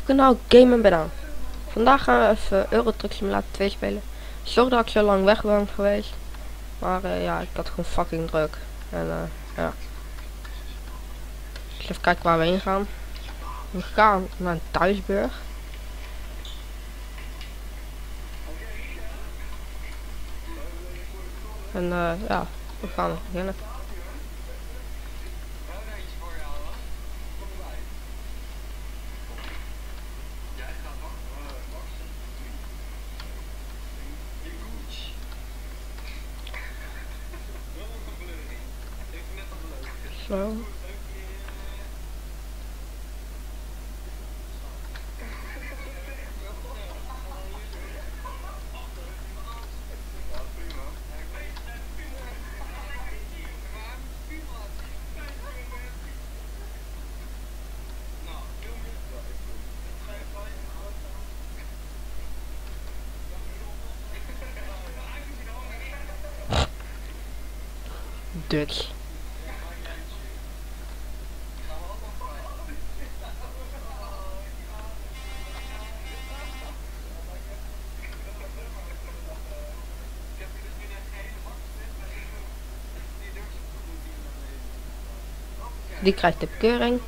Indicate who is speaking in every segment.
Speaker 1: Kanaal Gamen Bedaan. Vandaag gaan we even Euro Truck Simulator 2 spelen. Sorry dat ik zo lang weg ben geweest. Maar ja, ik had gewoon fucking druk. En ja. Dus even kijken waar we heen gaan. We gaan naar een thuisburg. En ja, we gaan beginnen. Zo. Dutch. Die krijgt de bekeuring.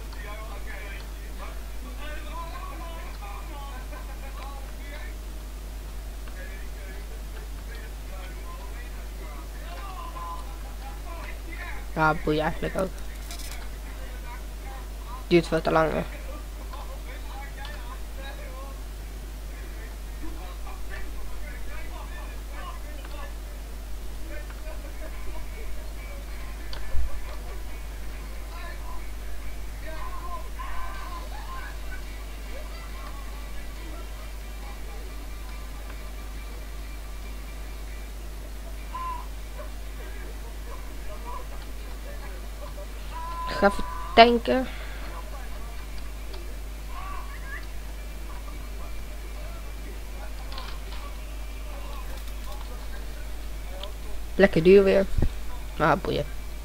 Speaker 1: Ja, boeien eigenlijk ook. Duurt veel te lang. Ik ga even tanken. Lekker duur weer. Maar boeien.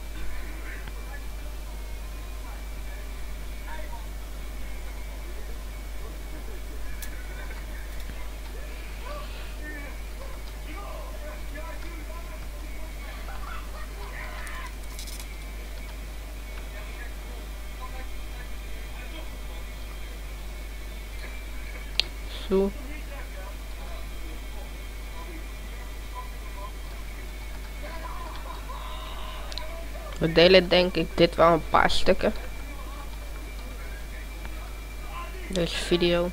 Speaker 1: Zo. We delen denk ik dit wel een paar stukken. Deze video.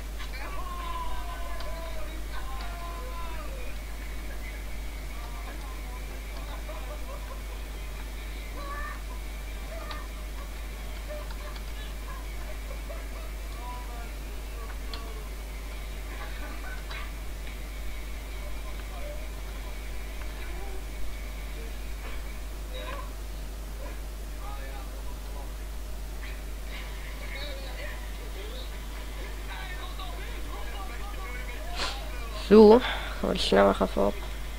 Speaker 1: Zo, gaan we sneller gaan op.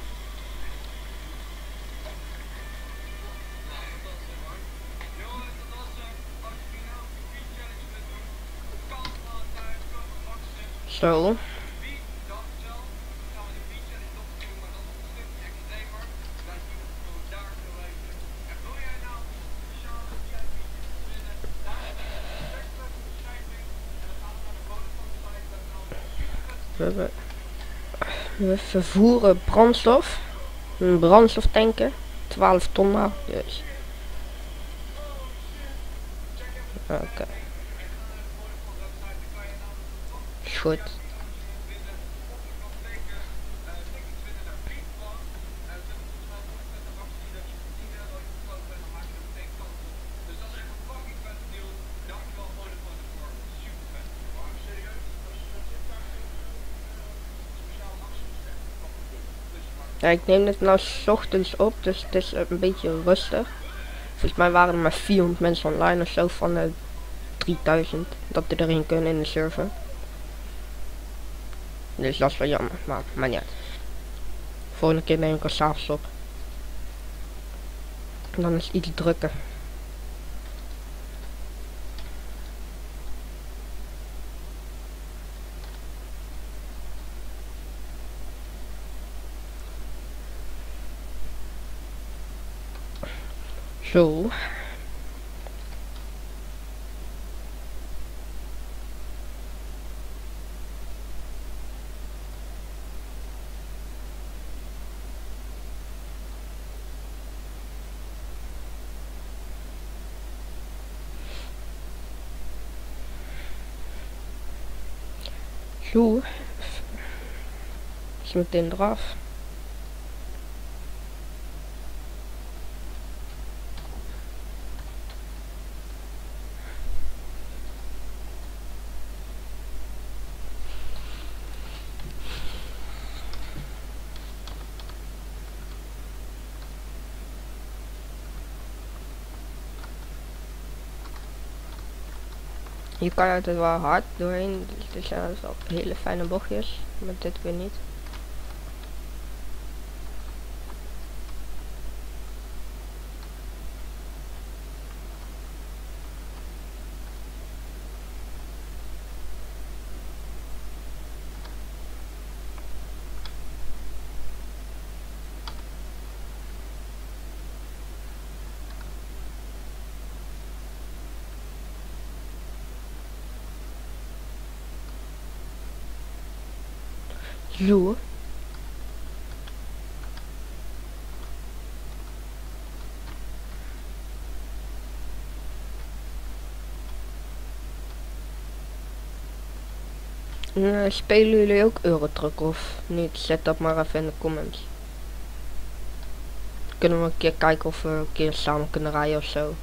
Speaker 1: Zo. We vervoeren brandstof. Een brandstoftanker. 12 ton nou. Dus. Oké. Goed. Ja, ik neem het nou 's ochtends op, dus het is een beetje rustig. Volgens mij waren er maar 400 mensen online of zo van de 3000 dat er erin kunnen in de server. Dus dat is wel jammer, maar niet uit. Volgende keer neem ik er 's avonds op. En dan is het iets drukker. Zo. Zo. Is meteen eraf. Hier kan je het wel hard doorheen, dus er zijn wel hele fijne bochtjes, maar dit weer niet. Zo. Spelen jullie ook Eurotruck of niet? Zet dat maar even in de comments. Kunnen we een keer kijken of we een keer samen kunnen rijden of zo.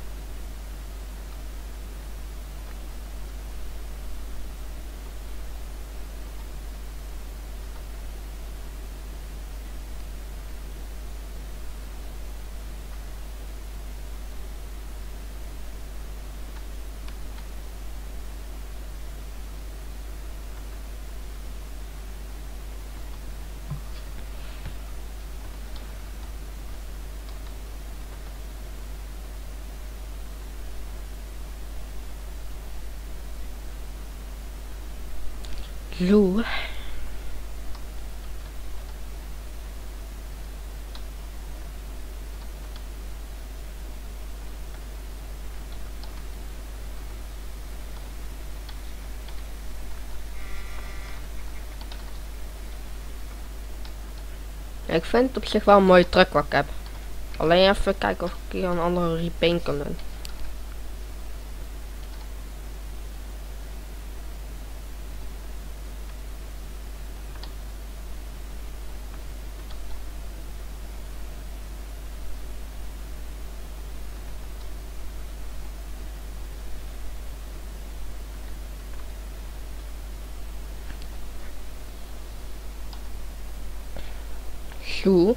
Speaker 1: Zo. Ja, ik vind het op zich wel een mooie truck wat ik heb. Alleen even kijken of ik hier een andere repaint kan doen. Zo.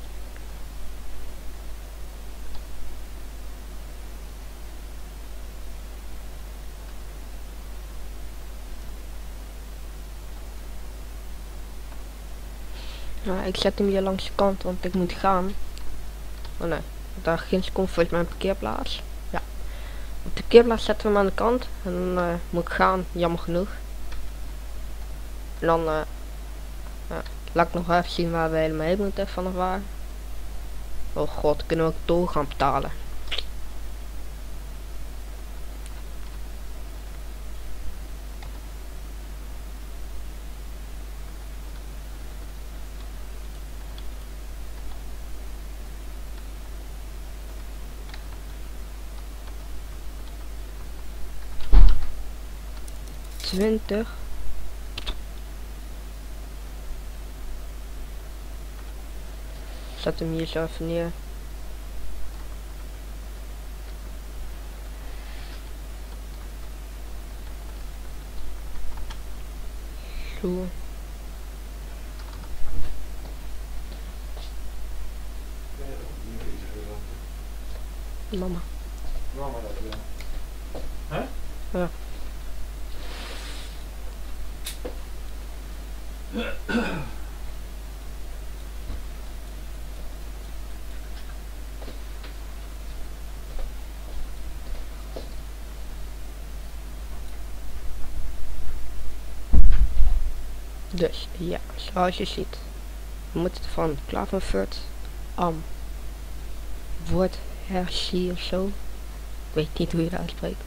Speaker 1: Nou, ik zet hem hier langs de kant, want ik moet gaan. Oh nee, daar ginds komt volgens mijn parkeerplaats. Ja. Op de parkeerplaats zetten we hem aan de kant. En dan moet ik gaan, jammer genoeg. En dan laat ik nog even zien waar we helemaal heen moeten vanaf waar. Oh god, kunnen we ook tol gaan betalen. $20. Zet hem hier zo even neer. Zo. Mama.
Speaker 2: Mama dat ja. Hè?
Speaker 1: Ja. Dus ja, zoals je ziet, we moeten van Klaverfurt am wordt Hershey of zo. Ik weet niet hoe je dat uitspreekt.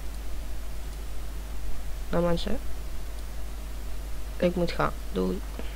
Speaker 1: Nou mensen, ik moet gaan. Doei.